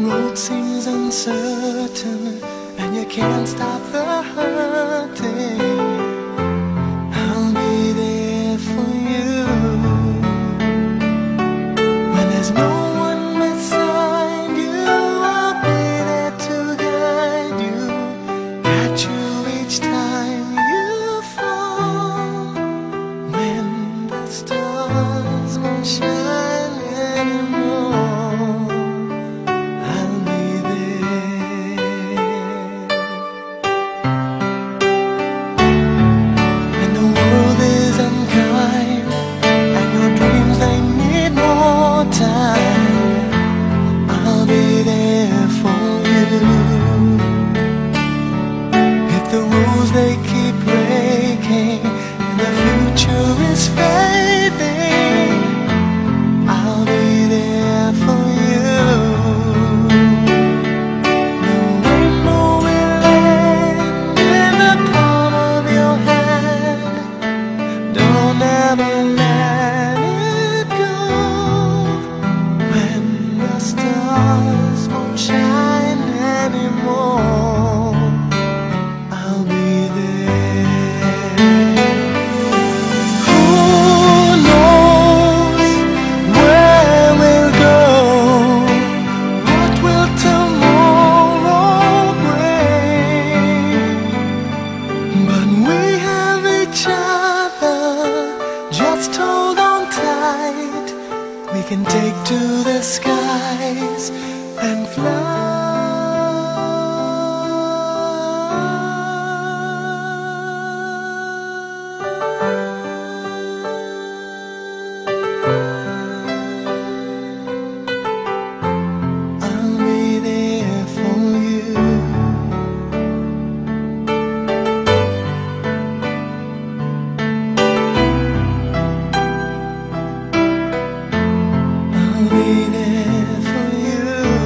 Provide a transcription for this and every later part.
road seems uncertain and you can't stop the hurting, I'll be there for you. When there's no one beside you, I'll be there to guide you, catch you each time you fall. When the stars won't shine anymore, I'll be there. When the world is unkind and your dreams they need more time, I'll be there for you. If the rules they keep breaking and the future is fading, I'll be there for you. The rainbow will land in the palm of your hand. Don't ever let it go. When the stars won't shine anymore, I'll be there. Who knows where we'll go? What will tomorrow bring? But we have each other, just hold on tight. We can take to the skies and fly. I'll be there for you. I'll be there for you.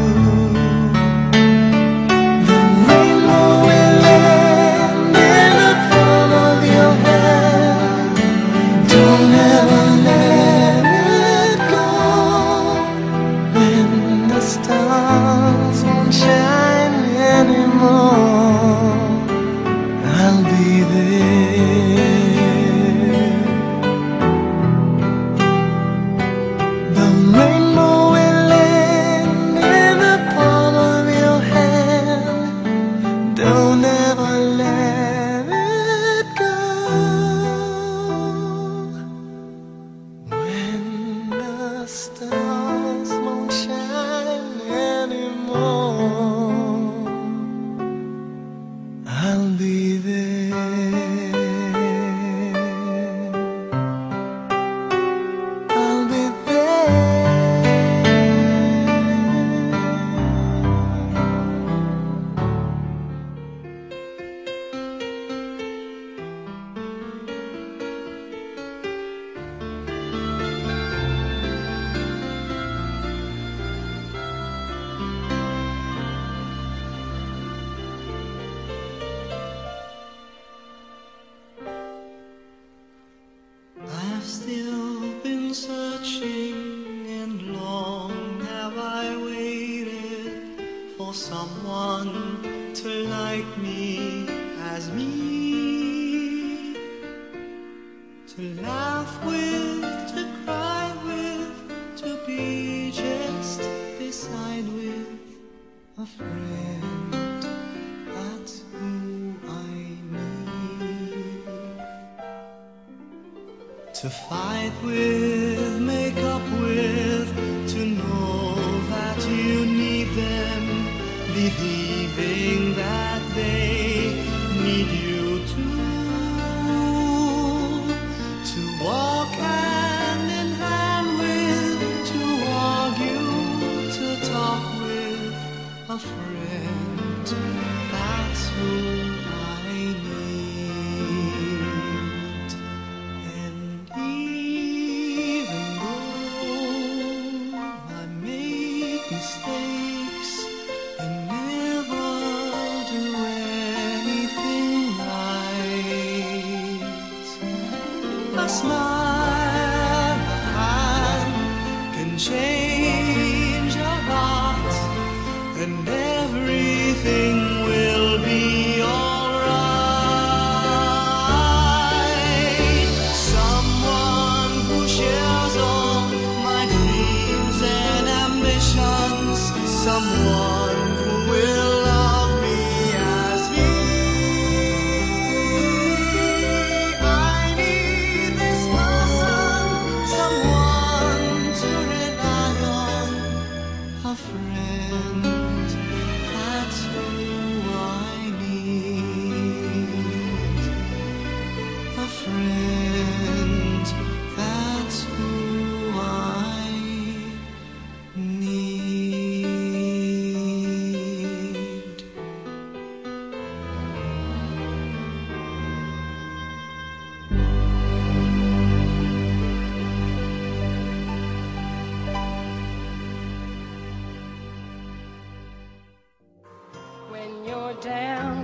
The rainbow will land in the palm of your hand. Don't ever let it go. When the stars won't shine anymore, I'll be there. The rainbow will land in the palm of your hand. Don't ever let it go. When the stars won't shine anymore, I'll be there. I'll be there. I've still been searching, and long have I waited for someone to like me as me, to laugh with, to cry with, to be just beside with a friend. That's who I need. To fight with, make up with, to know that you need them, believing that they need you too. To walk hand in hand with, to argue, to talk with a friend. That's who I need. And even though I make mistakes and never do anything right, a smile, a hand can change a lot. and everything will be alright. Someone who shares all my dreams and ambitions, someone who will love me as me. I need this person, someone to rely on, a friend, that's who I need. A friend, that's who I need. When you're down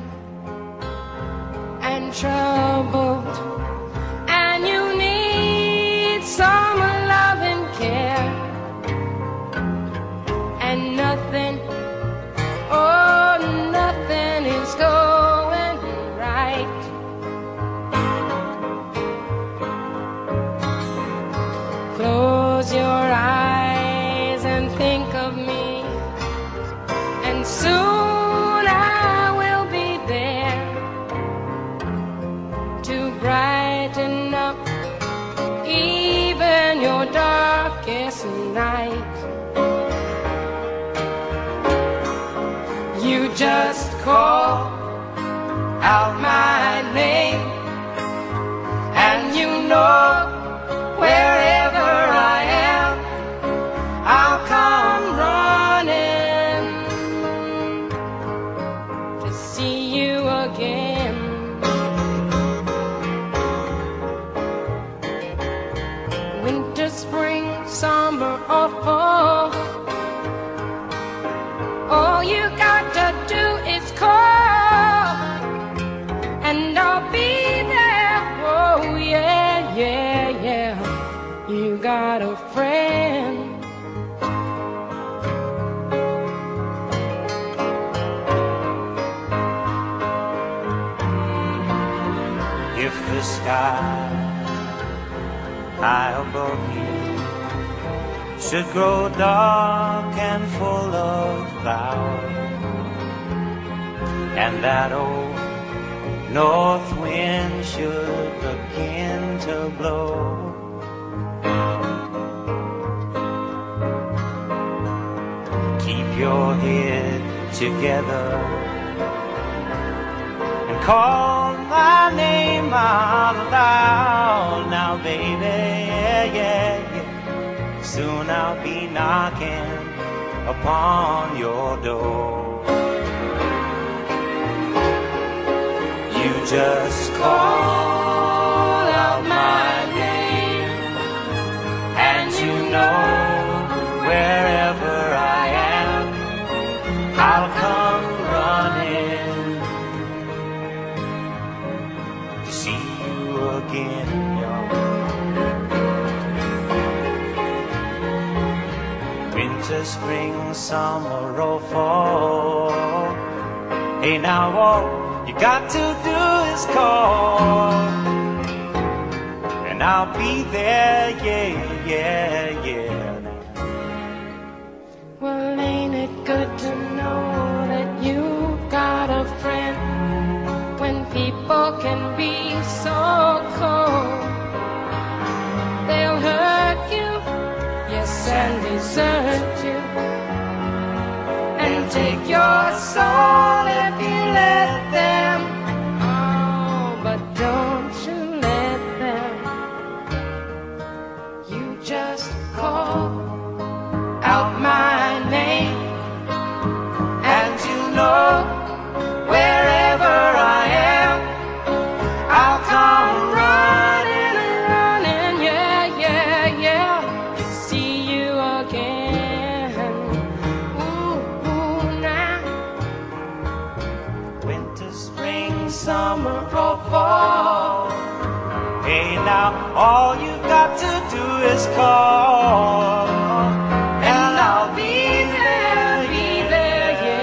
and troubled and you need some love and care, and nothing, oh nothing is going right, close your eyes and think of me, and soon I will be there to brighten up even your darkest night. You just call out my name, and you know wherever I am, I'll come running to see you again. Winter, spring, summer, or fall, all you got to do is call, and I'll be there. Oh yeah, yeah, yeah. You got a friend. If the sky high above you should grow dark and full of clouds, and that old north wind should begin to blow, keep your head together and call my name out loud. Now baby, yeah, yeah, yeah, soon I'll be knocking upon your door. You just call out my name, and you know wherever I am, I'll come running to see you again, y'all. Winter, spring, summer, or fall, hey now all you got to do is call, and I'll be there, yeah, yeah, yeah. Well, ain't it good to know that you got a friend when people can be so cold? They'll hurt you, yes, and desert you, and take your soul if you let them. Oh, but don't you let them. You just call out my name, and you know wherever I am, I'll come running, running, yeah, yeah, yeah, to see you again. Ooh, ooh, now. Winter, spring, summer, or fall, hey now all you've got to do is call, and I'll be there, yeah.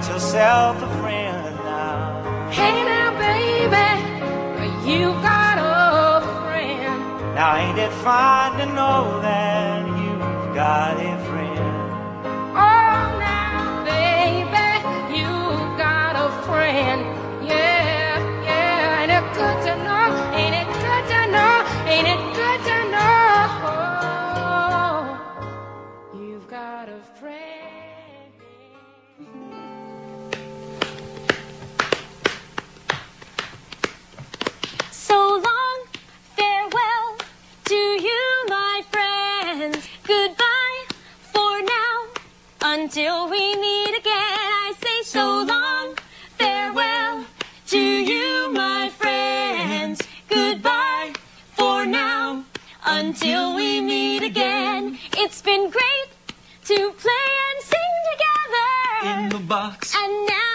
got yourself a friend now. Hey now, baby, you got a friend. Now ain't it fine to know that you've got a friend? Oh, now, baby, you got a friend. Yeah, yeah, ain't it good to know? Ain't it good to know? Ain't it good to know? You've got a friend. So long, farewell to you, my friends. Goodbye for now, until we meet again. I say so long, farewell to you, my friends. Goodbye for now, until we meet again. It's been great to play and sing together In the box. and now